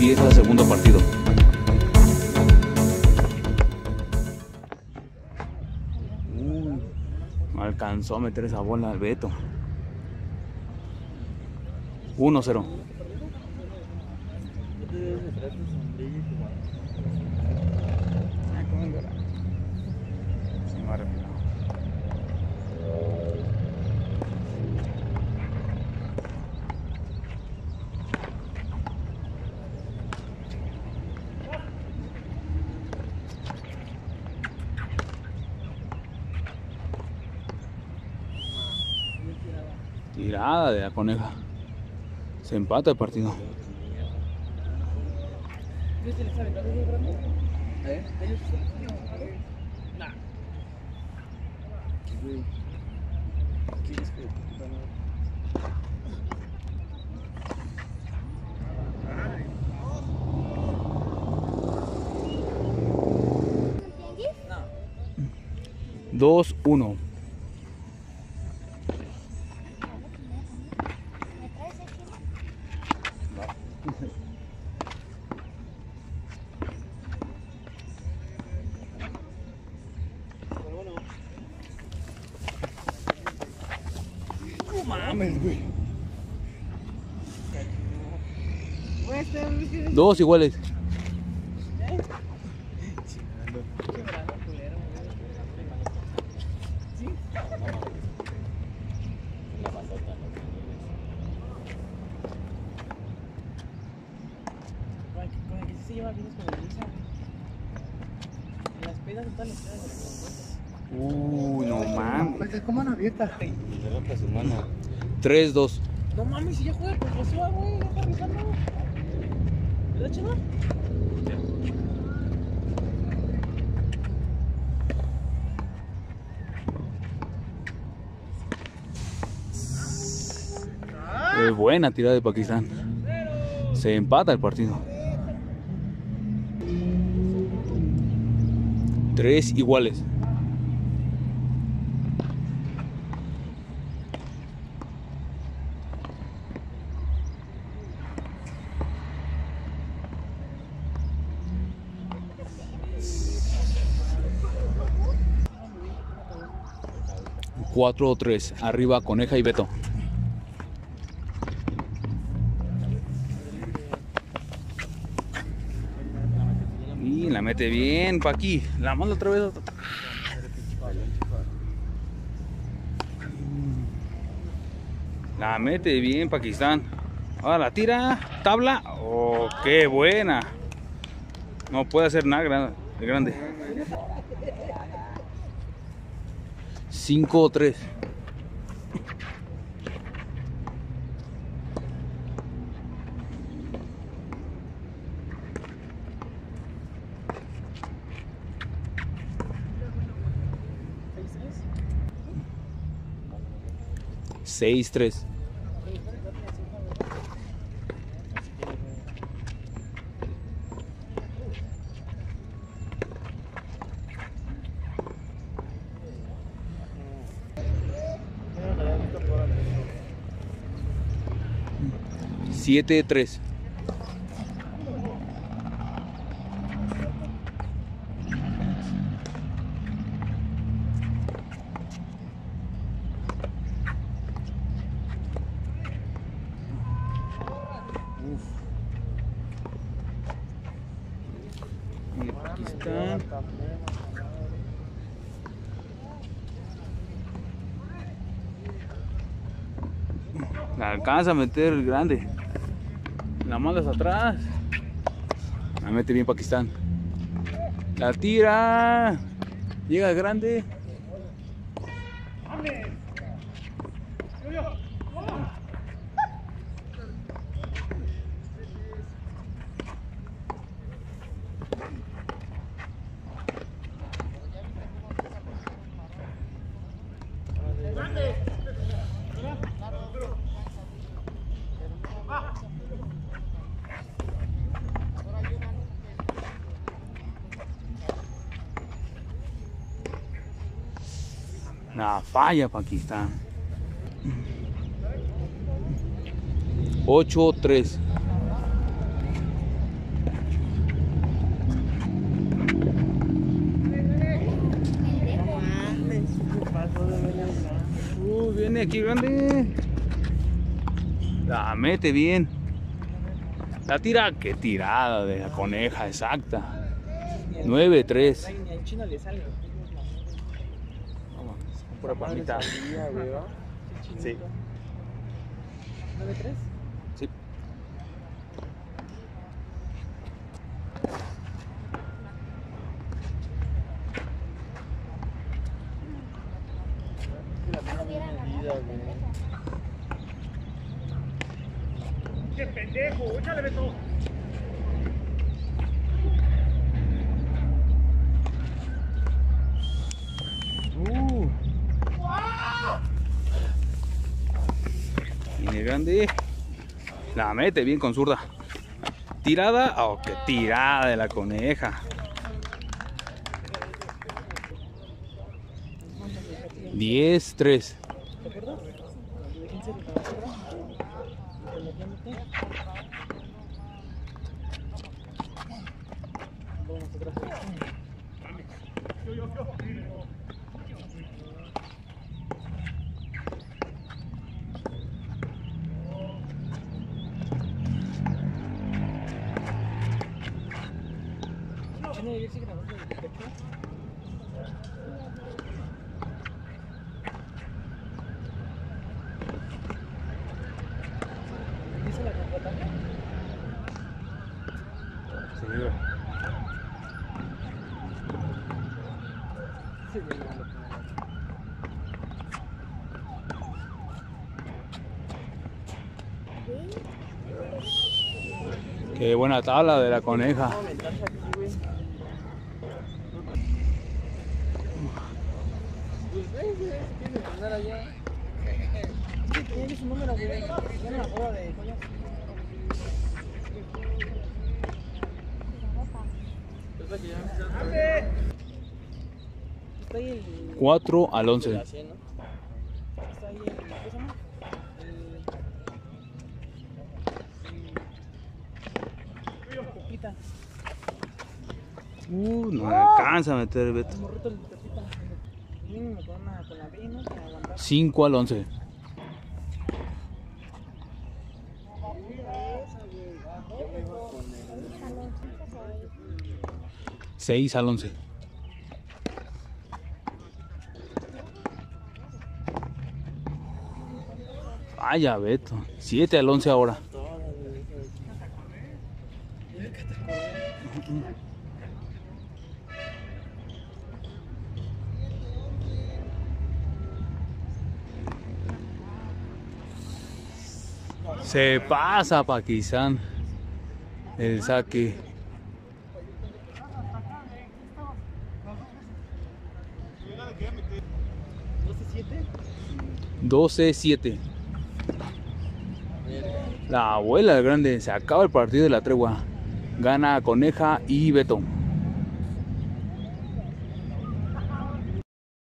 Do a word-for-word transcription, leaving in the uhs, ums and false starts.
Empieza el segundo partido. Uh, no alcanzó a meter esa bola al Beto. uno cero. Tirada de la Coneja. Se empata el partido. dos uno. No mames, güey. Dos iguales. Uy, no mames. ¿Cómo mano abierta? tres dos. No mames, si ya juega el profesor, güey, ya está avisando. ¿Verdad, chaval? Es buena tirada de Pakistán. Se empata el partido. Tres iguales. cuatro tres. Arriba Coneja y Beto. Y la mete bien, Paqui. La manda otra vez. La mete bien, Pakistán. Ahora la tira. Tabla. Oh, qué buena. No puede hacer nada grande. cinco tres. seis tres. siete tres. Pakistán. La alcanza a meter grande. La mandas atrás. La mete bien Pakistán. La tira. Llega grande. La falla Pakistán. ocho tres. qué grande. La mete bien. La tira, qué tirada de la coneja, exacta. nueve tres. Ni al chino le sale. Vamos, pura palmita. Sí. ¿nueve tres? Sí. ¡Qué pendejo! ¡Échale, Beto! Uh. Viene grande. La mete bien con zurda. Tirada. Oh, qué tirada de la coneja. diez tres. ¿Te acuerdas? ¿En serio te acuerdas? Chino, yo sí grabando el pecho. ¿Dice la contratante? Sí, Sí, bien, no lo pongo. qué buena tabla de la coneja. No, ventaja aquí, güey. Pues ve, güey, si quieres entrenar allá. Sí, tiene su número, güey. Ya en la boda de joyas. Es la que ya me otra vez. Está ahí el... cuatro al once. La cien, ¿no? Está ahí el... ¿Qué se llama? El... Pepita. Uh, no me alcanza a meter el Beto. El morrito de Pepita. Mínimo con una con la B, ¿no? Para aguantar. cinco al once. seis al once. Vaya Beto. siete al once ahora. Se pasa Pakistán el saque. doce siete. doce siete. La abuela del grande. Se acaba el partido de la tregua. Gana Coneja y Beto.